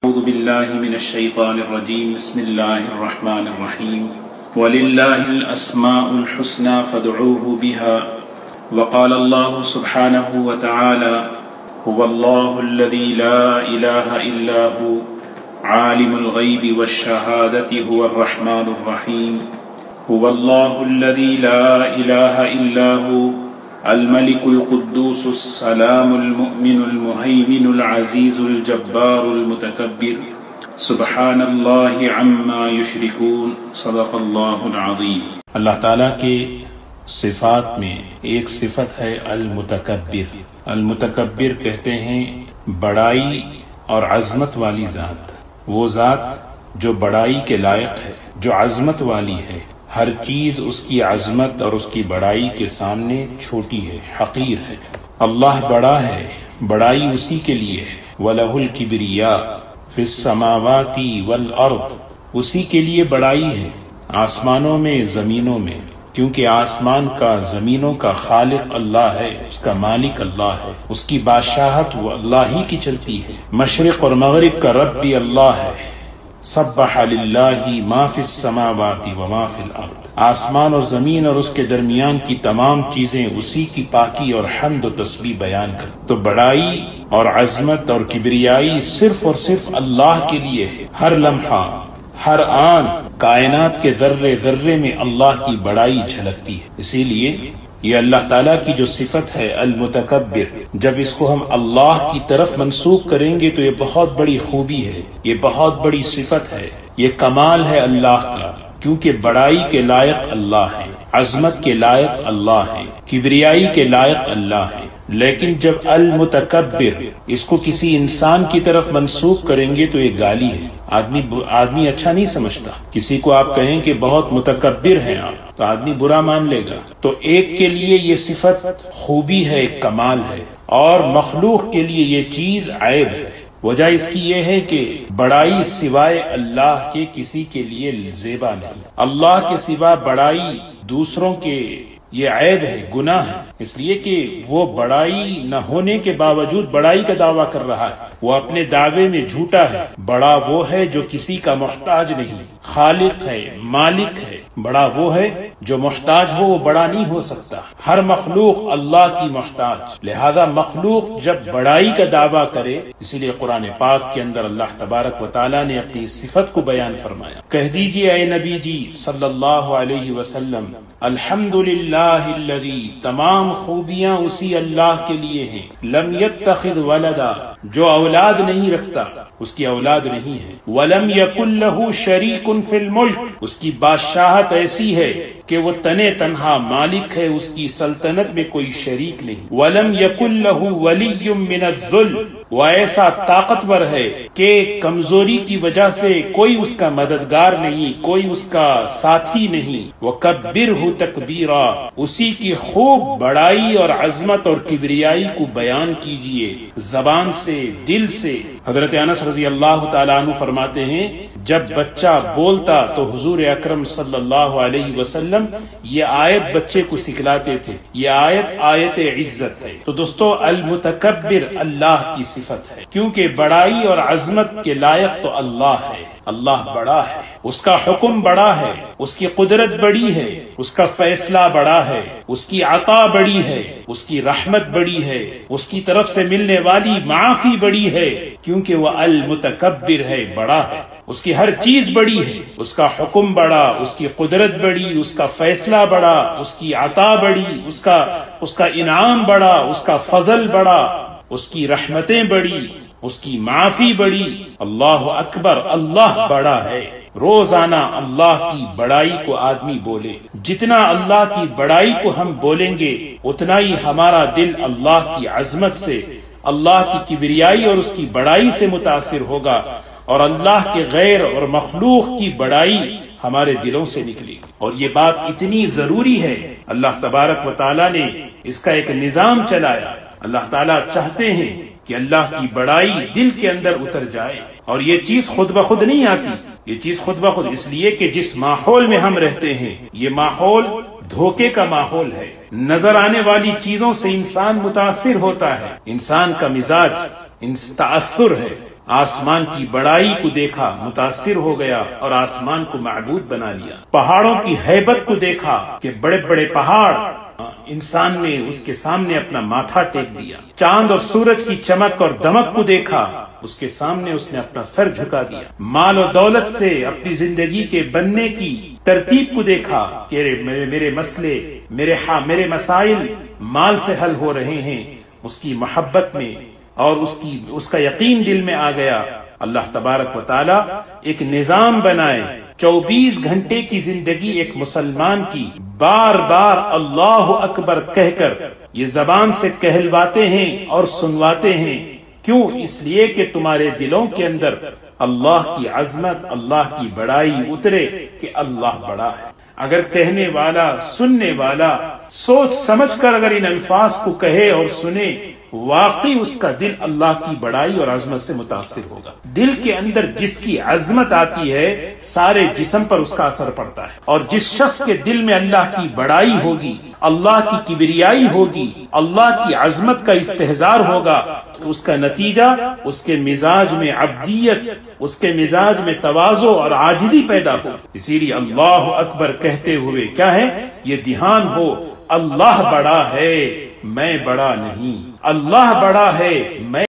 أعوذ بالله من الشيطان الرجيم بسم الله الرحمن الرحيم ولله الأسماء الحسنى فادعوه بها وقال الله سبحانه وتعالى هو الله الذي لا إله إلا هو عالم الغيب والشهادة هو الرحمن الرحيم هو الله الذي لا إله إلا هو الملك القدوس السلام المؤمن المهيمن العزيز الجبار المتكبر سبحان الله عما يشركون صدق الله العظيم۔ اللہ تعالیٰ کے صفات میں ایک صفت ہے المتکبر۔ المتکبر کہتے ہیں بڑائی اور عظمت والی ذات، وہ ذات جو بڑائی کے لائق ہے، جو عظمت والی ہے۔ ہر چیز اس کی عظمت اور اس کی بڑائی کے سامنے چھوٹی ہے، حقیر ہے۔ اللہ بڑا ہے، بڑائی اسی کے لیے ہے۔ وَلَهُ الْكِبْرِيَاءُ فِي السَّمَاوَاتِ وَالْأَرْضِ، اسی کے لیے بڑائی ہے آسمانوں میں زمینوں میں، کیونکہ آسمان کا زمینوں کا خالق اللہ ہے، اس کا مالک اللہ ہے، اس کی بادشاہت وہ اللہ ہی کی چلتی ہے۔ مشرق اور مغرب کا رب بھی اللہ ہے۔ سبح للہ ما فی السماوات وما فی الارض، آسمان اور زمین اور اس کے درمیان کی تمام چیزیں اسی کی پاکی اور حمد و تسبیح بیان کر۔ تو بڑائی اور عظمت اور کبریائی صرف اور صرف اللہ کے لیے ہے۔ ہر لمحہ، ہر آن، کائنات کے ذرے ذرے میں اللہ کی بڑائی جھلکتی ہے۔ اسی لیے یہ اللہ تعالیٰ کی جو صفت ہے المتکبر، جب اس کو ہم اللہ کی طرف منسوب کریں گے تو یہ بہت بڑی خوبی ہے، یہ بہت بڑی صفت ہے، یہ کمال ہے اللہ کا، کیونکہ بڑائی کے لائق اللہ ہے، عظمت کے لائق اللہ ہے، کبریائی کے لائق اللہ ہے۔ لیکن جب المتکبر اس کو کسی انسان کی طرف منسوب کریں گے تو یہ گالی ہے، آدمی اچھا نہیں سمجھتا۔ کسی کو آپ کہیں کہ بہت متکبر ہیں آپ تو آدمی برا مان لے گا۔ تو ایک کے لیے یہ صفت خوبی ہے، ایک کمال ہے، اور مخلوق کے لیے یہ چیز عیب ہے۔ وجہ اس کی یہ ہے کہ بڑائی سوائے اللہ کے کسی کے لیے زیبا نہیں، اللہ کے سوا بڑائی دوسروں کے یہ عیب ہے، گناہ ہے، اس لیے کہ وہ بڑائی نہ ہونے کے باوجود بڑائی کا دعویٰ کر رہا ہے، وہ اپنے دعوے میں جھوٹا ہے۔ بڑا وہ ہے جو کسی کا محتاج نہیں، خالق ہے، مالک ہے۔ بڑا وہ ہے جو محتاج ہو، وہ بڑا نہیں ہو سکتا۔ ہر مخلوق اللہ کی محتاج، لہذا مخلوق جب بڑائی کا دعویٰ کرے، اسی لیے قرآن پاک کے اندر اللہ تبارک و تعالیٰ نے اپنی صفت کو بیان فرمایا۔ کہہ دیجئے اے نبی جی صلی اللہ علیہ وسلم، الحمدللہ الذی، تمام خوبیاں اسی اللہ کے لیے ہیں، لم یتخذ ولدا، جو اولاد نہیں رکھتا، اس کی اولاد نہیں ہے، ولم یکن لہ شریک فی الملک، اس کی بادشاہت ایسی ہے کہ وہ تنہا مالک ہے، اس کی سلطنت میں کوئی شریک نہیں، ولم یکن لہ ولی من الذل، وہ ایسا طاقتور ہے کہ کمزوری کی وجہ سے کوئی اس کا مددگار نہیں، کوئی اس کا ساتھی نہیں، وکبرہ تکبیرا، اسی کی خوب بڑائی اور عظمت اور کبریائی کو بیان کیجئے، زبان سے، دل سے۔ حضرت انس رضی اللہ تعالیٰ عنہ فرماتے ہیں جب بچہ بولتا تو حضور اکرم صلی اللہ علیہ وسلم یہ آیت بچے کو سکھلاتے تھے، یہ آیت عزت ہے۔ تو دوستو المتکبر اللہ کی صفت ہے، کیونکہ بڑائی اور عظمت کے لائق تو اللہ ہے۔ اللہ بڑا ہے، اس کا حکم بڑا ہے، اس کی قدرت بڑی ہے، اس کا فیصلہ بڑا ہے، اس کی عطا بڑی ہے، اس کی رحمت بڑی ہے، اس کی طرف سے ملنے والی معافی بڑی ہے، کیونکہ وہ المتکبر ہے، بڑا ہے، اس کی ہر چیز بڑی ہے، اس کا حکم بڑا، اس کی قدرت بڑی، اس کا فیصلہ بڑا، اس کی عطا بڑی، اس کا انعام بڑا، اس کا فضل بڑا، اس کی رحمتیں بڑی، اس کی معافی بڑی۔ اللہ اکبر، اللہ بڑا ہے۔ روزانہ اللہ کی بڑائی کو آدمی بولے، جتنا اللہ کی بڑائی کو ہم بولیں گے اتنا ہی ہمارا دل اللہ کی عظمت سے، اللہ کی کبریائی اور اس کی بڑائی سے متاثر ہوگا، اور اللہ کے غیر اور مخلوق کی بڑائی ہمارے دلوں سے نکلی۔ اور یہ بات اتنی ضروری ہے، اللہ تبارک و تعالیٰ نے اس کا ایک نظام چلایا۔ اللہ تعالیٰ چاہتے ہیں کہ اللہ کی بڑائی دل کے اندر اتر جائے، اور یہ چیز خود بخود نہیں آتی، یہ چیز خود بخود اس لیے کہ جس ماحول میں ہم رہتے ہیں یہ ماحول دھوکے کا ماحول ہے، نظر آنے والی چیزوں سے انسان متاثر ہوتا ہے، انسان کا مزاج تأثر ہے، آسمان کی بڑائی کو دیکھا، متاثر ہو گیا اور آسمان کو معبود بنا لیا۔ پہاڑوں کی ہیبت کو دیکھا کہ بڑے بڑے پہاڑ، انسان نے اس کے سامنے اپنا ماتھا ٹیک دیا۔ چاند اور سورج کی چمک اور دمک کو دیکھا، اس کے سامنے اس نے اپنا سر جھکا دیا۔ مال و دولت سے اپنی زندگی کے بننے کی ترتیب کو دیکھا کہ میرے مسئلے، میرے مسائل مال سے حل ہو رہے ہیں، اس کی محبت میں اور اس کا یقین دل میں آ گیا۔ اللہ تبارک و تعالی ایک نظام بنائے، 24 گھنٹے کی زندگی ایک مسلمان کی بار بار اللہ اکبر کہہ کر یہ زبان سے کہلواتے ہیں اور سنواتے ہیں۔ کیوں؟ اس لیے کہ تمہارے دلوں کے اندر اللہ کی عظمت، اللہ کی بڑائی اترے کہ اللہ بڑا ہے۔ اگر کہنے والا، سننے والا سوچ سمجھ کر اگر ان الفاظ کو کہے اور سنے، واقعی اس کا دل اللہ کی بڑائی اور عظمت سے متاثر ہوگا۔ دل کے اندر جس کی عظمت آتی ہے، سارے جسم پر اس کا اثر پڑتا ہے، اور جس شخص کے دل میں اللہ کی بڑائی ہوگی، اللہ کی کبریائی ہوگی، اللہ کی عظمت کا استحضار ہوگا، اس کا نتیجہ اس کے مزاج میں عبدیت، اس کے مزاج میں تواضع اور عاجزی پیدا ہو۔ اسی لیے اللہ اکبر کہتے ہوئے کیا ہے؟ یہ دھیان ہو، اللہ بڑا ہے، میں بڑا نہیں، اللہ بڑا ہے، میں